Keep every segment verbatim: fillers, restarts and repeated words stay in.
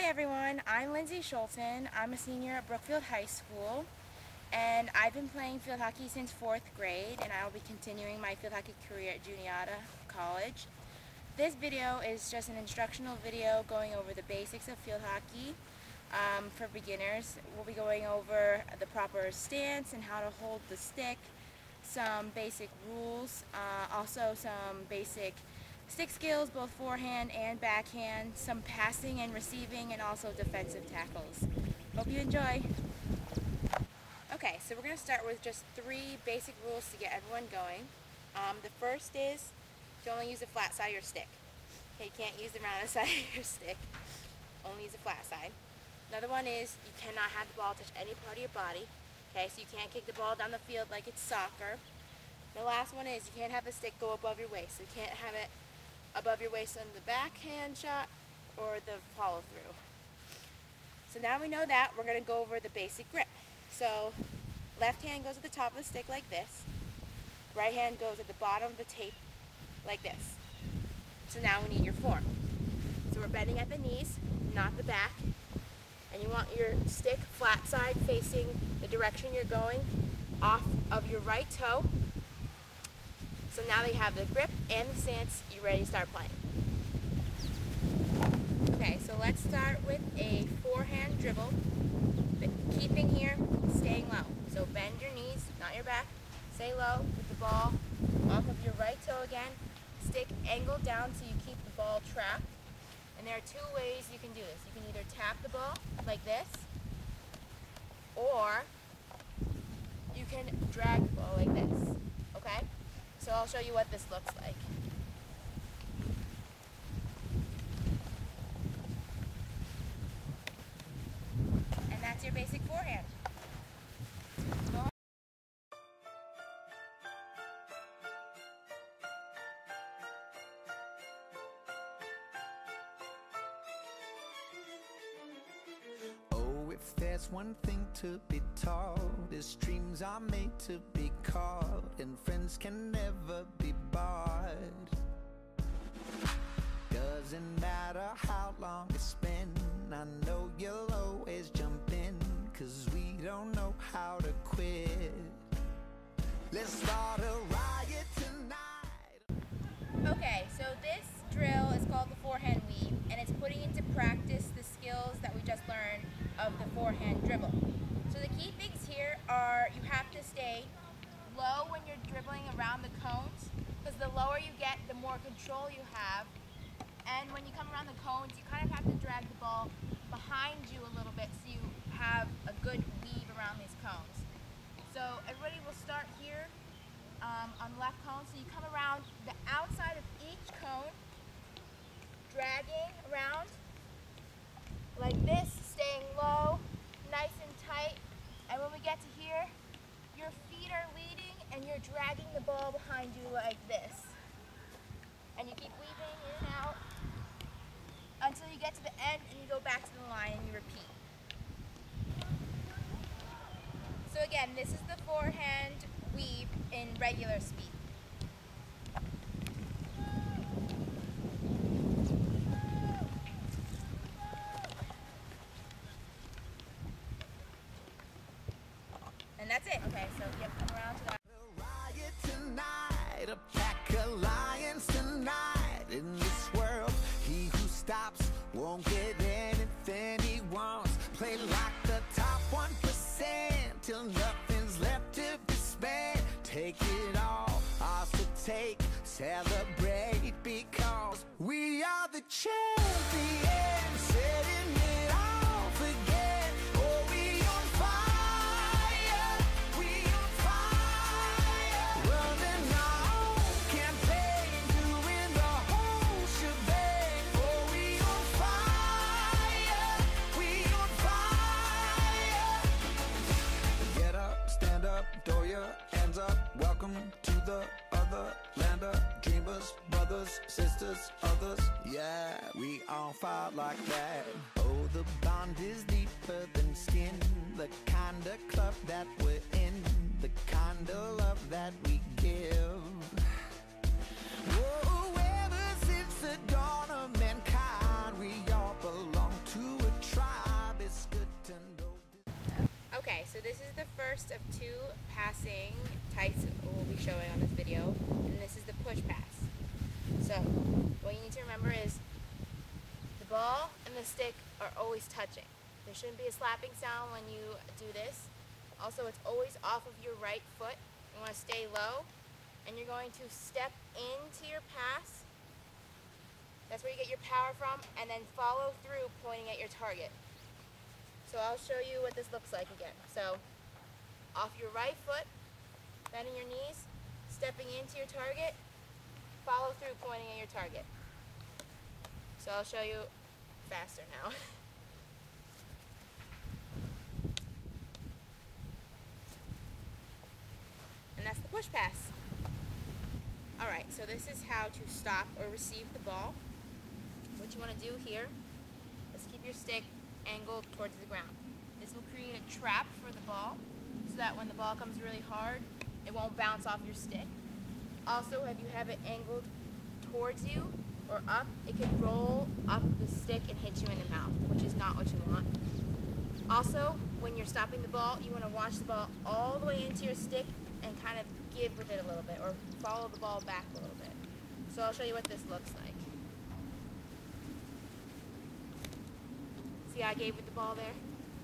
everyone, I'm Lindsay Schulten. I'm a senior at Brookfield High School, and I've been playing field hockey since fourth grade, and I will be continuing my field hockey career at Juniata College. This video is just an instructional video going over the basics of field hockey um, for beginners. We'll be going over the proper stance and how to hold the stick, some basic rules, uh, also some basic stick skills, both forehand and backhand, some passing and receiving, and also defensive tackles. Hope you enjoy. Okay, so we're going to start with just three basic rules to get everyone going. Um, the first is to only use the flat side of your stick. Okay, you can't use the rounded side of your stick. Only use the flat side. Another one is you cannot have the ball touch any part of your body. Okay, so you can't kick the ball down the field like it's soccer. The last one is you can't have the stick go above your waist. So you can't have it above your waist on the backhand shot or the follow through. So now we know that, we're going to go over the basic grip. So left hand goes at the top of the stick like this. Right hand goes at the bottom of the tape like this. So now we need your form. So we're bending at the knees, not the back. And you want your stick flat side facing the direction you're going off of your right toe. So now that you have the grip and the stance, you're ready to start playing. Okay, so let's start with a forehand dribble. The key thing here, staying low. So bend your knees, not your back. Stay low with the ball off of your right toe again. Stick angled down so you keep the ball trapped. And there are two ways you can do this. You can either tap the ball like this, or you can drag the ball like this, okay? So I'll show you what this looks like. And that's your basic forehand. Go If there's one thing to be taught, is dreams are made to be caught, and friends can never be bought. Doesn't matter how long it's been, I know you'll always jump in, cause we don't know how to quit. Let's start a riot tonight. Okay, so this drill is called the forehand weave, and it's putting into practice the skills that we just learned of the forehand dribble. So the key things here are you have to stay low when you're dribbling around the cones, because the lower you get, the more control you have. And when you come around the cones, you kind of have to drag the ball behind you a little bit so you have a good weave around these cones. So everybody will start here um, on the left cone. So you come around the outside of each cone, dragging around like this, staying low, nice and tight. And when we get to here, your feet are leading and you're dragging the ball behind you like this. And you keep weaving in and out until you get to the end and you go back to the line and you repeat. So again, this is the forehand weave in regular speed. And that's it. Okay, so yep, come around to that. A riot tonight, a pack of lions tonight. In this world, he who stops won't get anything he wants. Play like the top one percent till nothing's left to be spent. Take it all, ours to take, celebrate because we are the champions, setting it off again. Oh, we on fire, we on fire, running our own campaign, doing the whole shebang. Oh, we on fire, we on fire. Get up, stand up, throw your hands up. Welcome to the other land of dreamers, brothers, sisters, others. Yeah, we all fight like that. Oh, the bond is deeper than skin. The kind of club that we're in, the kind of love that we give. Whoa, ever since the dawn of mankind, we all belong to a first of two passing types we'll be showing on this video, and this is the push pass. So what you need to remember is the ball and the stick are always touching. There shouldn't be a slapping sound when you do this. Also, it's always off of your right foot. You want to stay low, and you're going to step into your pass. That's where you get your power from, and then follow through pointing at your target. So I'll show you what this looks like again. So off your right foot, bending your knees, stepping into your target, follow through pointing at your target. So I'll show you faster now. And that's the push pass. Alright, so this is how to stop or receive the ball. What you want to do here is keep your stick angled towards the ground. This will create a trap for the ball so that when the ball comes really hard, it won't bounce off your stick. Also, if you have it angled towards you or up, it could roll up the stick and hit you in the mouth, which is not what you want. Also, when you're stopping the ball, you want to watch the ball all the way into your stick and kind of give with it a little bit, or follow the ball back a little bit. So I'll show you what this looks like. See how I gave with the ball there?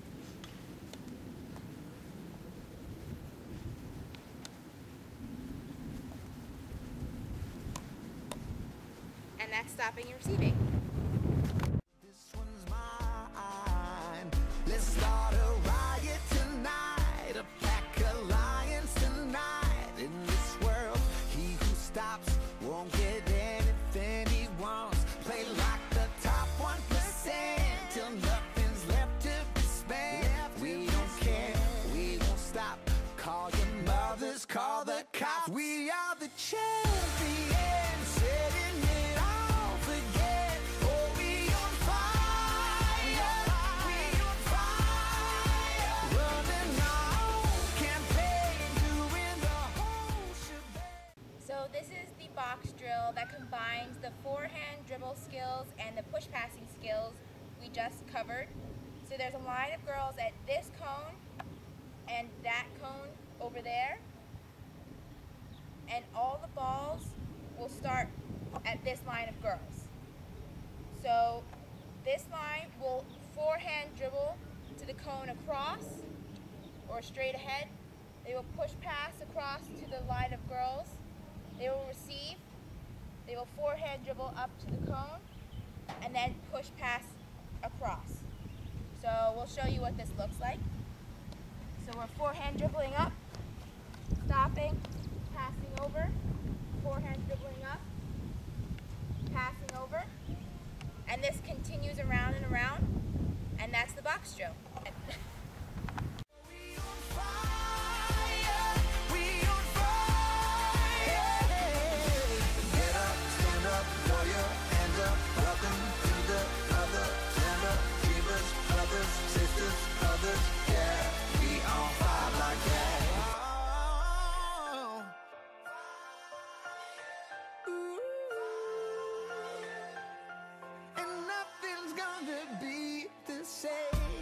And that's stopping and receiving. This one's mine. Let's start a riot tonight. A pack of lions tonight. In this world, he who stops won't get anything he wants. Play like the top one percent till nothing's left to be spent. We don't care, we won't stop. Call your mothers, call the cops. We are the champions, setting it off again. Oh, we on fire, we on fire. Running our own campaign, doing the whole shebang. So this is the box drill that combines the forehand dribble skills and the push passing skills we just covered. So there's a line of girls at this cone and that cone over there, and all the balls will start at this line of girls. So this line will forehand dribble to the cone across or straight ahead. They will push pass across to the line of girls. They will receive. They will forehand dribble up to the cone and then push pass across. So we'll show you what this looks like. So we're forehand dribbling up, stopping, passing over, forehand dribbling up, passing over, and this continues around and around, and that's the box drill. We on fire, we on fire. Get up, stand up, throw your hands up. Welcome to the other. Stand up, keepers, brothers, sisters, brothers. Yeah, we on fire like that. Ooh. And nothing's gonna be the same.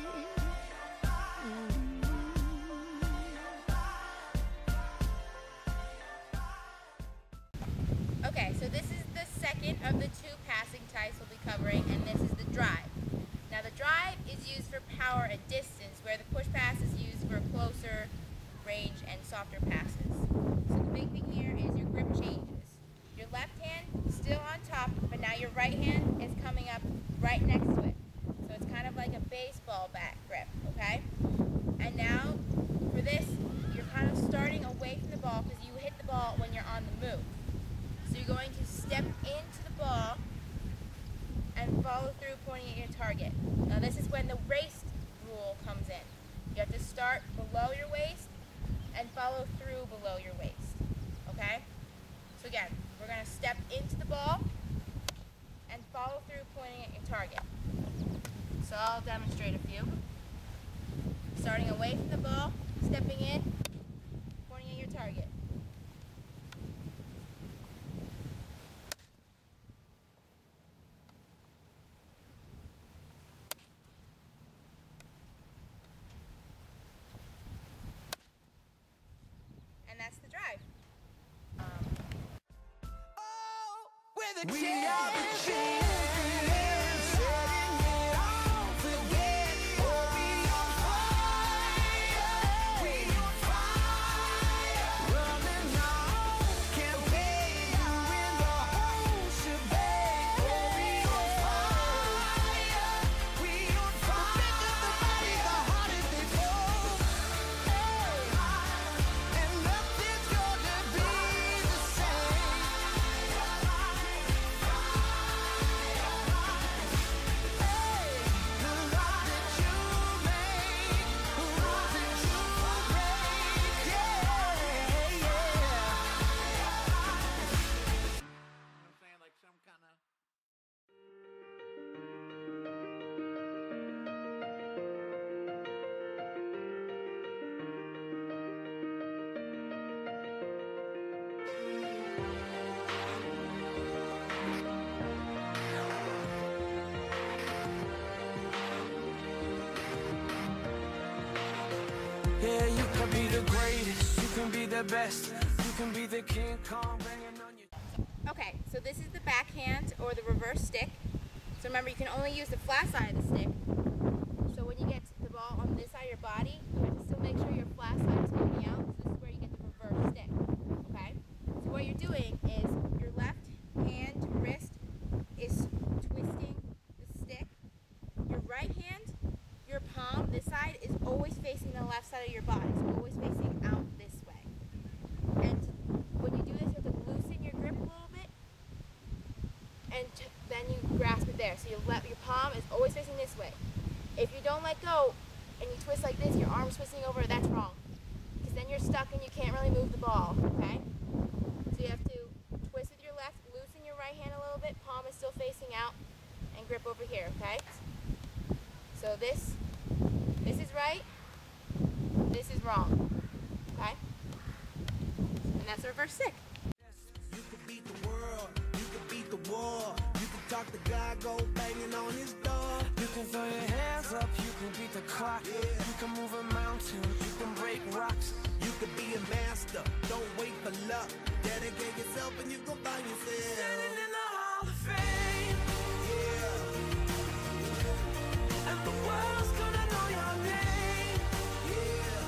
Okay, so this is the second of the two passing types we'll be covering, and this is the drive. Now the drive is used for power at distance, where the push pass is used for closer range and softer passes. So the big thing here is your grip changes. Your left hand is still on top, but now your right hand is coming up right next to it. So it's kind of like a baseball bat grip, okay? And now for this, you're kind of starting away from the ball because you hit the ball when you're on the move. So you're going to step into the ball and follow through pointing at your target. Now this is when the waist rule comes in. You have to start below your waist and follow through below your waist, okay? So again, we're going to step into the ball and follow through pointing at your target. So I'll demonstrate a few. Starting away from the ball, stepping in, pointing at your target. the champions. Setting it off again. Oh, we on fire. We on fire. Running on. Campaign. You in the whole shebang. Oh, we on fire. We on fire. The bigger the body, the harder they fall. And nothing's gonna be the same. The love that you make, the love that you make, yeah, yeah. I'm saying, like some kind of. Yeah, you can be the greatest, you can be the best, you can be the King Kong banging on your... Okay, so this is the backhand or the reverse stick. So remember, you can only use the flat side of the stick. So when you get the ball on this side of your body, you have to still make sure your flat side is pointing out. So this is where you get the reverse stick. Okay? So what you're doing is your left hand wrist is twisting the stick. Your right hand, your palm, this side is always facing the left side of your body. So always facing out this way. And when you do this, you have to loosen your grip a little bit. And t then you grasp it there. So your, left, your palm is always facing this way. If you don't let go and you twist like this, your arm's twisting over, that's wrong. Because then you're stuck and you can't really move the ball, okay? So you have to twist with your left, loosen your right hand a little bit, palm is still facing out, and grip over here, okay? So this, this is right, this is wrong, okay? And that's the reverse stick. You could beat the world, you could beat the war. You could talk to God, go banging on his door. You can throw your hands up, you can beat the clock, Yeah. you can move a mountain, you can break rocks. You could be a master, don't wait for luck. Dedicate yourself and you gon' find yourself. Standing in the Hall of Fame, Yeah, and the world's gonna know your name, yeah.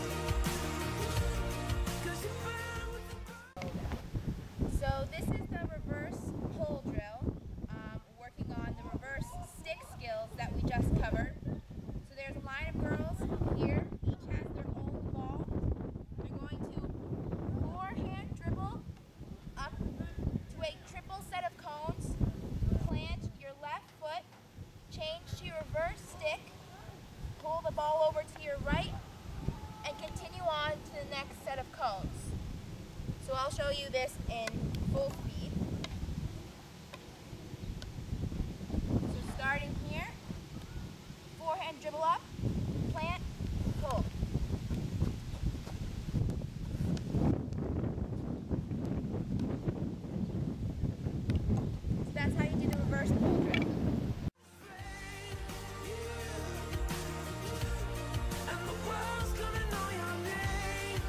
'cause you burn with the... So this is the reverse pull drill, um, working on the reverse stick skills that we just covered. So there's a line of girls here, each has their own ball. They're going to forehand dribble up to a triple set of cones, plant your left foot, change to your reverse stick, pull the ball over to your right, and continue on to the next set of cones. So I'll show you this in full speed. So starting here, forehand dribble up, plant, pull. So that's how you do the reverse pull drill. And the world's gonna know your name,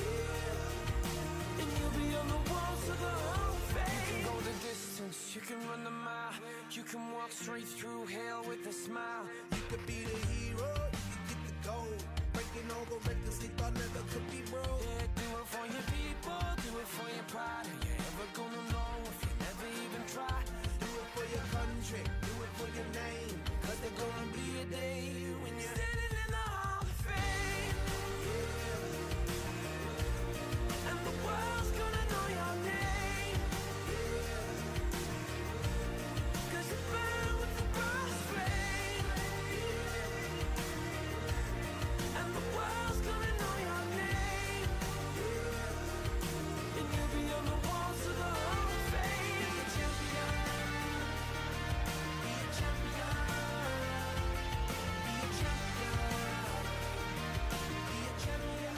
and you'll be on the walls of the Hall of Fame. You can go the distance, you can run the mile, you can walk straight through hell with a smile. You could be the hero, you could get the gold. Breaking all the records they thought never could be broke. Yeah, do it for your people, do it for your pride. Are you ever gonna know if you never even try? Do it for your country, do it for your name. Cause there's gonna be a day when you're standing in the Hall of Fame, and the world's gonna know your name, 'cause you burn with the cross flame, and the world's gonna know your name, and you'll be on the walls of the Hall of Fame. Be a champion, be a champion, be a champion, be a champion.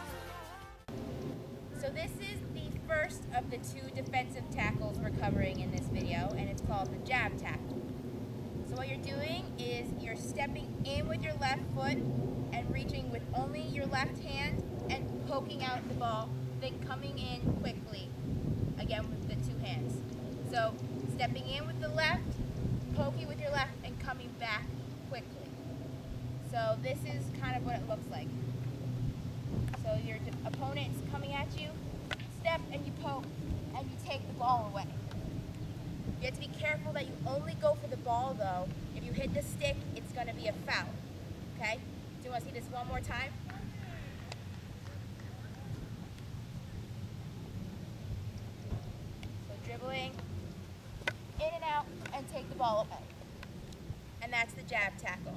So this is the first of the two defensive tackles we're covering in this video, and it's called the jab tackle. So what you're doing is you're stepping in with your left foot and reaching with only your left hand and poking out the ball, then coming in quickly, again with the two hands. So stepping in with the left, poking with your left, and coming back quickly. So this is kind of what it looks like. So your opponent is coming at you, step and you poke, and you take the ball away. You have to be careful that you only go for the ball though. If you hit the stick, it's going to be a foul. Okay? Do you want to see this one more time? So dribbling, in and out, and take the ball away. And that's the jab tackle.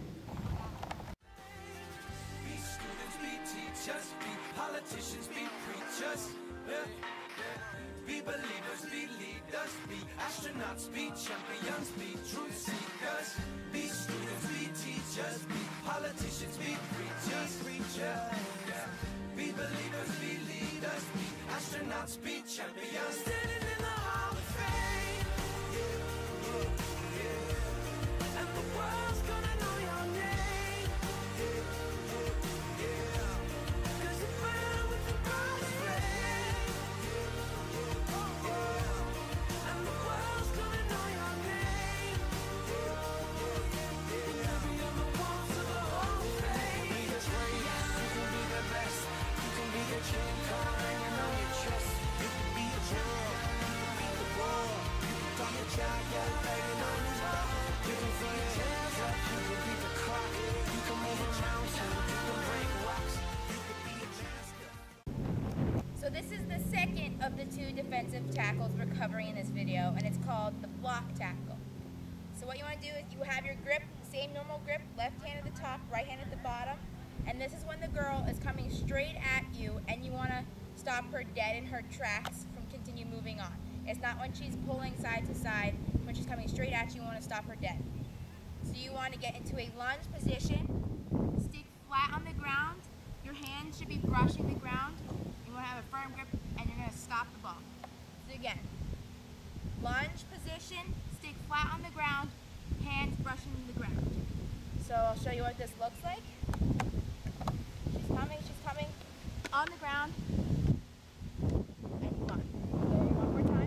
Be students, be teachers, be politicians, be preachers. Yeah, yeah. Be believers, be leaders, be astronauts, be champions, be truth seekers. Be students, be teachers, be politicians, be preachers. Preachers. Yeah. Be believers, be leaders, be astronauts, be champions. Standing in the Hall of Fame. Yeah, yeah, yeah. And the world's gonna know your name. Yeah, yeah, yeah. 'Cause you burn with the bright flame. Yeah, yeah. And the world's gonna know your name. Yeah, yeah, yeah. You'll be on the walls of the Hall of Fame. You can be the greatest, you can be the best. You can be the king, card hanging on your chest. You can be a hero, you can beat the world. You can throw your jacket, banging on his back. You can throw your hands up, you can beat the clock. You can move a mountain, you can break rocks. You can be a master. So this is the second of the two defensive tackles we're covering in this video, and it's called the block tackle. So what you want to do is you have your grip, same normal grip, left hand at the top, right hand at the bottom, and this is when the girl is coming straight at you and you want to stop her dead in her tracks from continue moving on. It's not when she's pulling side to side. When she's coming straight at you, you want to stop her dead. So you want to get into a lunge position, stick flat on the ground, your hands should be brushing the ground, you want to have a firm grip, and you're going to stop the ball. So again, lunge position, stick flat on the ground, hands brushing the ground. So I'll show you what this looks like. She's coming, she's coming on the ground, and you run. So one more time.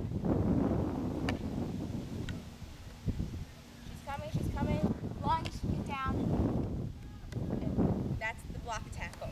She's coming, she's coming, lunge, get down, and that's the block tackle.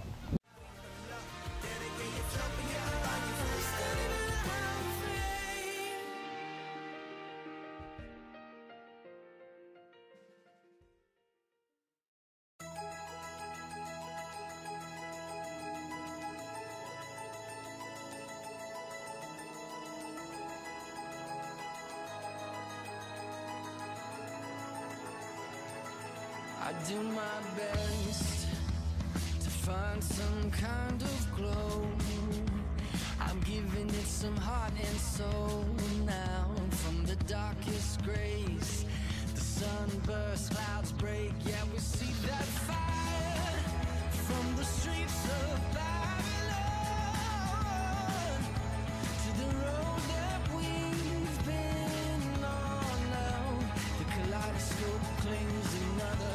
I do my best to find some kind of glow. I'm giving it some heart and soul now. From the darkest grays, the sunburst, clouds break. Yeah, we see that fire from the streets of Babylon to the road that we've been on now. The kaleidoscope clings another.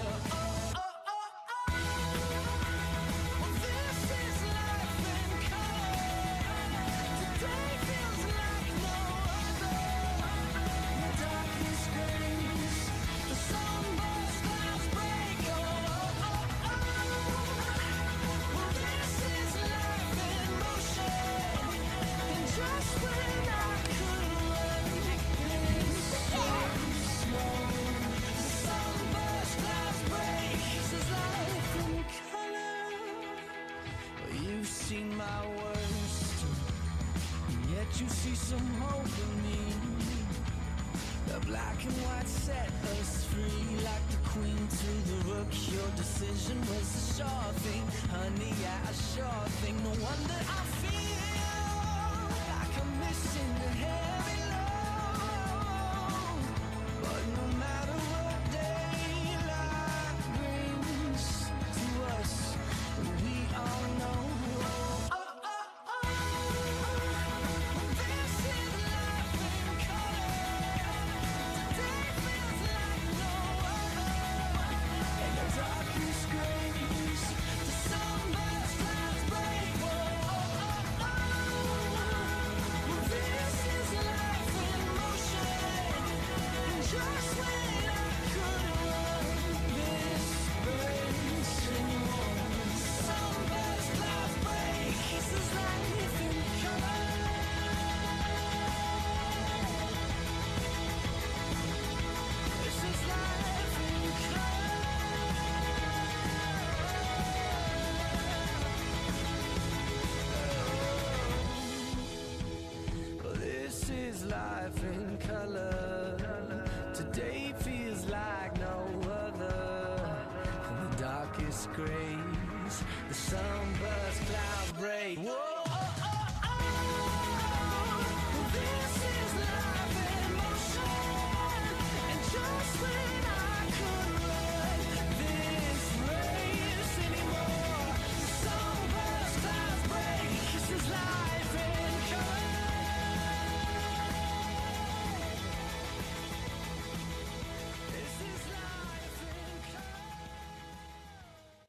Seen my worst, and yet you see some hope in me. The black and white set us free, like the queen to the rook. Your decision was a sure thing, honey, yeah, a sure thing. No wonder I feel like I'm missing the heavy load. But no matter what daylight brings to us, we all know. life in color. Today feels like no other. In the darkest grays, the sunburst clouds break. Whoa, oh, oh, oh.